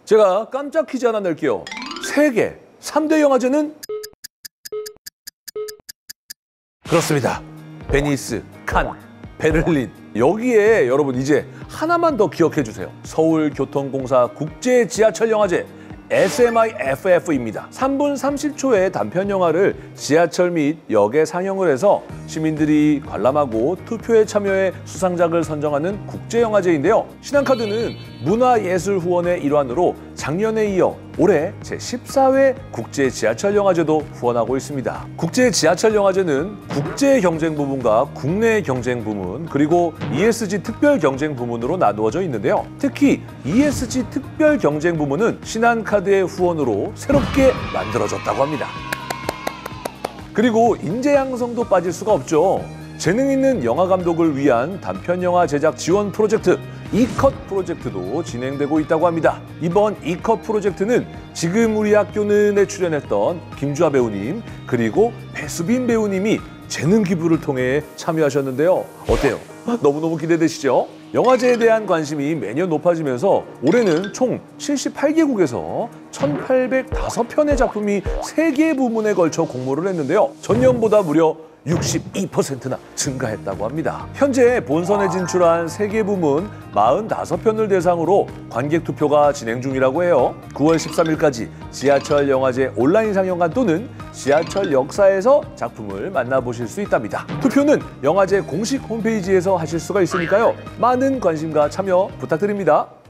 제가 깜짝 퀴즈 하나 낼게요. 세계 3대 영화제는? 그렇습니다. 베니스, 칸, 베를린. 여기에 여러분 이제 하나만 더 기억해 주세요. 서울교통공사 국제지하철영화제 SMIFF입니다. 3분 30초의 단편 영화를 지하철 및 역에 상영을 해서 시민들이 관람하고 투표에 참여해 수상작을 선정하는 국제영화제인데요. 신한카드는 문화예술후원의 일환으로 작년에 이어 올해 제14회 국제지하철영화제도 후원하고 있습니다. 국제지하철영화제는 국제경쟁부문과 국내 경쟁부문 그리고 ESG 특별경쟁부문으로 나누어져 있는데요. 특히 ESG 특별경쟁부문은 신한카드의 후원으로 새롭게 만들어졌다고 합니다. 그리고 인재 양성도 빠질 수가 없죠. 재능 있는 영화 감독을 위한 단편 영화 제작 지원 프로젝트 이컷 프로젝트도 진행되고 있다고 합니다. 이번 이컷 프로젝트는 지금 우리 학교는에 출연했던 김주하 배우님 그리고 배수빈 배우님이 재능 기부를 통해 참여하셨는데요. 어때요? 너무너무 기대되시죠? 영화제에 대한 관심이 매년 높아지면서 올해는 총 78개국에서 1,805편의 작품이 3개 부문에 걸쳐 공모를 했는데요. 전년보다 무려 62%나 증가했다고 합니다. 현재 본선에 진출한 3개 부문 45편을 대상으로 관객 투표가 진행 중이라고 해요. 9월 13일까지 지하철 영화제 온라인 상영관 또는 지하철 역사에서 작품을 만나보실 수 있답니다. 투표는 영화제 공식 홈페이지에서 하실 수가 있으니까요. 많은 관심과 참여 부탁드립니다.